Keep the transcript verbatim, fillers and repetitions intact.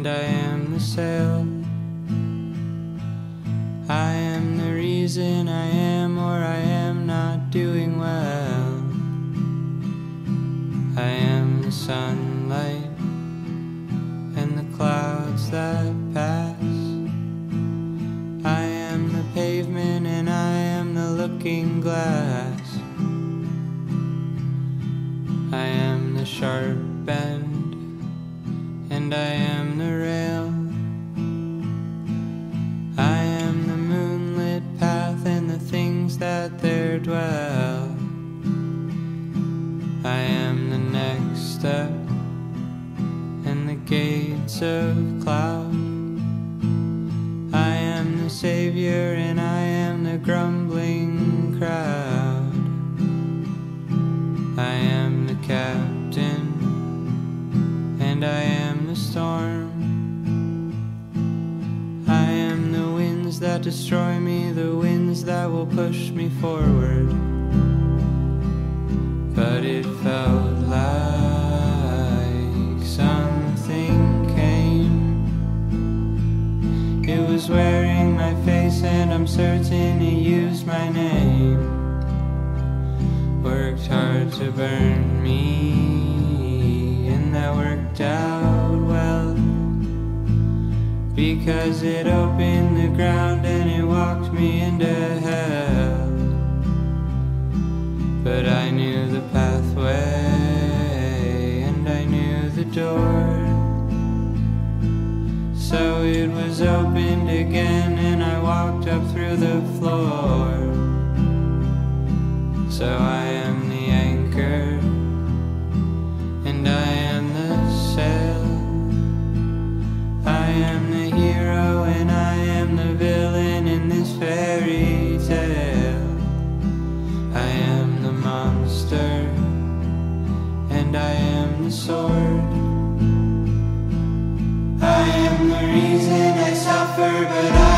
and I am the sail. I am the reason I am or I am not doing well. I am the sunlight and the clouds that pass. I am the pavement and I am the looking glass. I am the sharp bend and I am the rail. I am the moonlit path and the things that there dwell. I am the next step and the gates of cloud. I am the savior and I am the grumbling crowd. I am the captain and I am the storm. I am the winds that destroy me, the winds that will push me forward. But it felt like something came. It was wearing my face and I'm certain it used my name. Worked hard to burn me and that worked out well, because it opened the ground and it walked me into hell. But I knew the pathway and I knew the door, so it was opened again and I walked up through the floor. So I am the anchor and I am the sail. I am the hero and I am the villain in this fairy tale. I am the monster and I am the sword. I am the reason I suffer, but I